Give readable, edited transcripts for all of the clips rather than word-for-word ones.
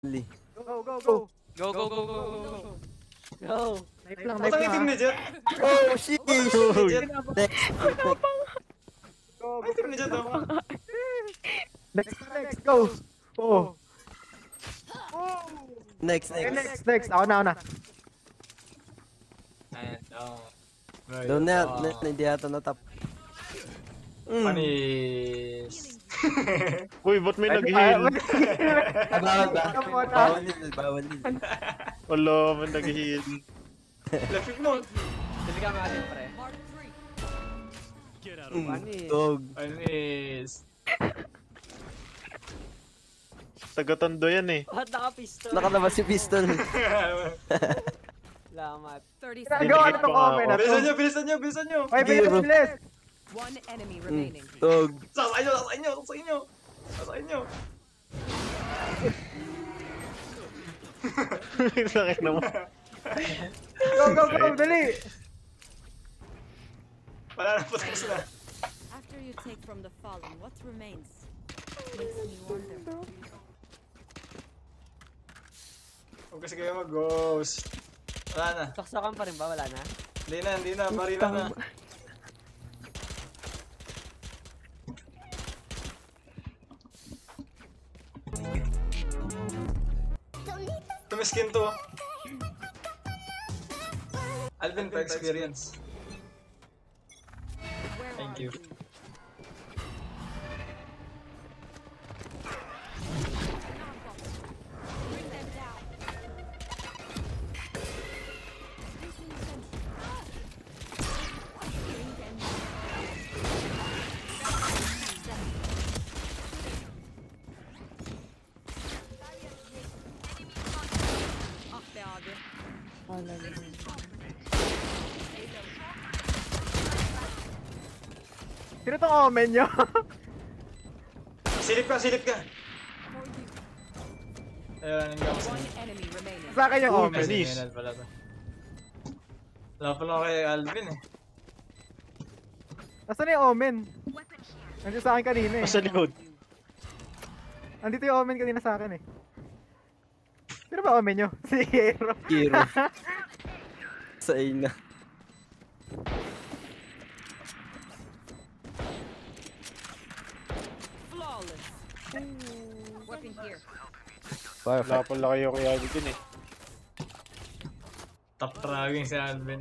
Go, go, go. Go, go, go, go, go. Go. Knife lang, Asa yung team ni Jet? Oh, shit! Jet? Next. Go, Ay, team ni Jet oh. next, go. Oh. Next. Next. Ako na. And, Doon na, hindi yata natap. Panis. Uy, ba't may nag-heal? Bawal din. Wala, may nag-heal. Left mo. Hindi ka nga pre. Dog. Panis. Taga-tondo yan eh. What, naka-pistol? Nakalabas si pistol. Salamat. 30 Nagawa seconds. na itong comment na to. Bilisan nyo. Ay, bilis. One enemy remaining. Dog. Sasain nyo. Sakit naman. Go, dali. Wala na, patapos na. After you take from the fallen, what remains? Makes me wonder. Huwag kasi kayo mag-ghost. Wala na. Saksakan pa rin ba? Wala na? Hindi na. Barila na. Tumiskin to. Alvin pa experience. Thank you. Sino tong omen nyo? Silip ka. Ayun, hindi ako One enemy remaining. Sa akin yung omen. Anis. Sinenal pala to. Wala pala ako kay Alvin eh. Nasaan yung omen? Nandiyo sa akin kanina eh. Sa likod. Andito yung omen kanina sa akin eh. Sino ba omen nyo? Si Hero. Hero. Sa ina. Flawless. Weapon here. Wala pala kayo kay Alvin eh. Top fragging si Alvin.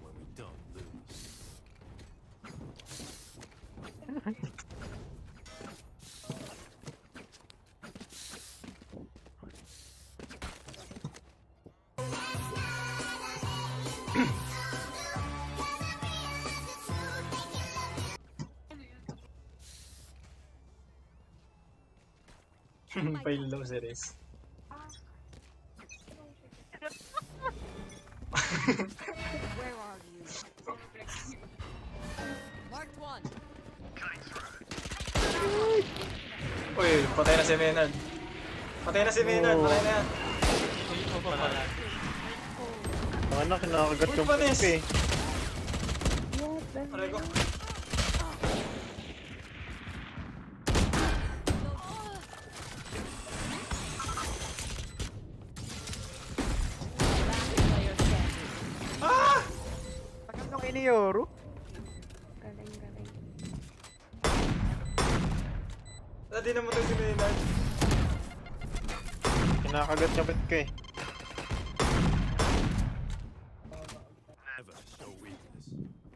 Pailaw series. Where are you? Marked one. Uy, patay na si Maynard. Patay na yan. Ang anak, kinakagat Uy, yung panis. puti eh. Aray ko. Player standing. Tagal nung iniyoru. Di naman tayo si Maynard. Kinakagat yung puti eh. Never show weakness.